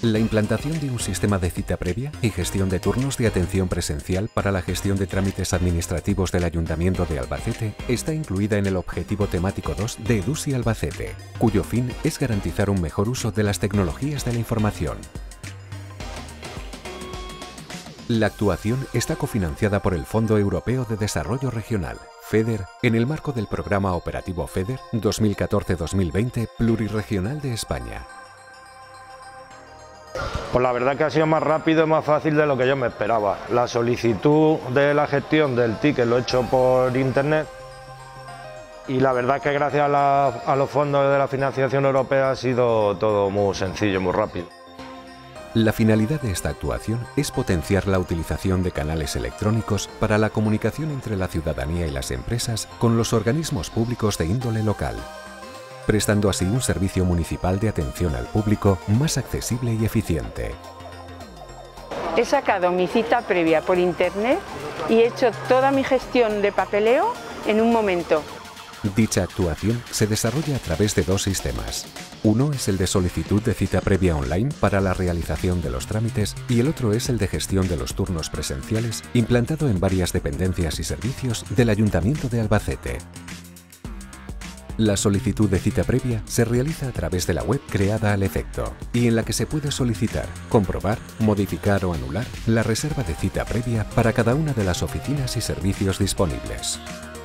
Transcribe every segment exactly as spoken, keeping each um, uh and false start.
La implantación de un sistema de cita previa y gestión de turnos de atención presencial para la gestión de trámites administrativos del Ayuntamiento de Albacete está incluida en el Objetivo Temático dos de EDUSI Albacete, cuyo fin es garantizar un mejor uso de las tecnologías de la información. La actuación está cofinanciada por el Fondo Europeo de Desarrollo Regional, FEDER, en el marco del Programa Operativo FEDER dos mil catorce dos mil veinte Plurirregional de España. Pues la verdad que ha sido más rápido y más fácil de lo que yo me esperaba. La solicitud de la gestión del ticket lo he hecho por internet y la verdad que gracias a, la, a los fondos de la financiación europea ha sido todo muy sencillo, muy rápido. La finalidad de esta actuación es potenciar la utilización de canales electrónicos para la comunicación entre la ciudadanía y las empresas con los organismos públicos de índole local, prestando así un servicio municipal de atención al público más accesible y eficiente. He sacado mi cita previa por internet y he hecho toda mi gestión de papeleo en un momento. Dicha actuación se desarrolla a través de dos sistemas. Uno es el de solicitud de cita previa online para la realización de los trámites y el otro es el de gestión de los turnos presenciales, implantado en varias dependencias y servicios del Ayuntamiento de Albacete. La solicitud de cita previa se realiza a través de la web creada al efecto y en la que se puede solicitar, comprobar, modificar o anular la reserva de cita previa para cada una de las oficinas y servicios disponibles.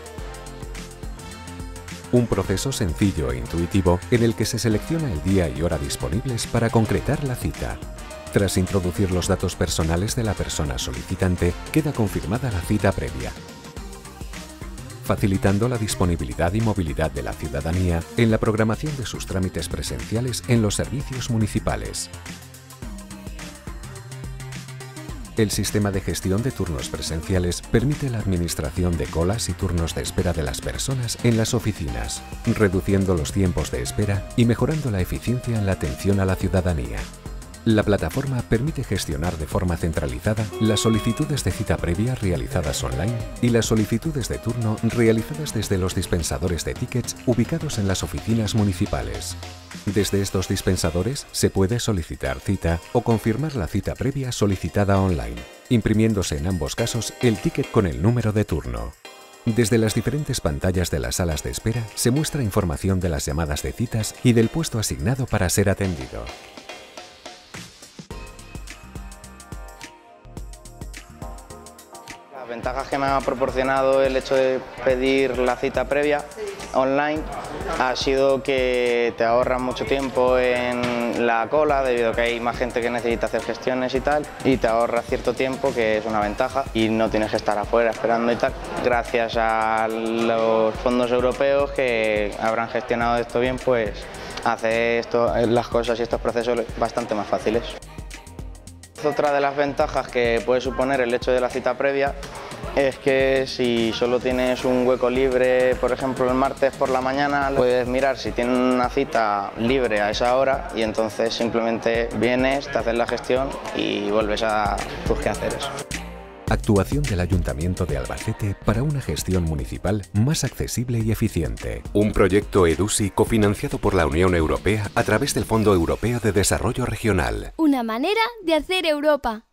Un proceso sencillo e intuitivo en el que se selecciona el día y hora disponibles para concretar la cita. Tras introducir los datos personales de la persona solicitante, queda confirmada la cita previa, facilitando la disponibilidad y movilidad de la ciudadanía en la programación de sus trámites presenciales en los servicios municipales. El sistema de gestión de turnos presenciales permite la administración de colas y turnos de espera de las personas en las oficinas, reduciendo los tiempos de espera y mejorando la eficiencia en la atención a la ciudadanía. La plataforma permite gestionar de forma centralizada las solicitudes de cita previa realizadas online y las solicitudes de turno realizadas desde los dispensadores de tickets ubicados en las oficinas municipales. Desde estos dispensadores se puede solicitar cita o confirmar la cita previa solicitada online, imprimiéndose en ambos casos el ticket con el número de turno. Desde las diferentes pantallas de las salas de espera se muestra información de las llamadas de citas y del puesto asignado para ser atendido. Las ventajas que me ha proporcionado el hecho de pedir la cita previa online ha sido que te ahorras mucho tiempo en la cola debido a que hay más gente que necesita hacer gestiones y tal, y te ahorras cierto tiempo, que es una ventaja, y no tienes que estar afuera esperando y tal, gracias a los fondos europeos que habrán gestionado esto bien, pues hace esto, las cosas y estos procesos bastante más fáciles. Otra de las ventajas que puede suponer el hecho de la cita previa es que si solo tienes un hueco libre, por ejemplo el martes por la mañana, puedes mirar si tienen una cita libre a esa hora y entonces simplemente vienes, te haces la gestión y vuelves a tus quehaceres. Actuación del Ayuntamiento de Albacete para una gestión municipal más accesible y eficiente. Un proyecto EDUSI cofinanciado por la Unión Europea a través del Fondo Europeo de Desarrollo Regional. Una manera de hacer Europa.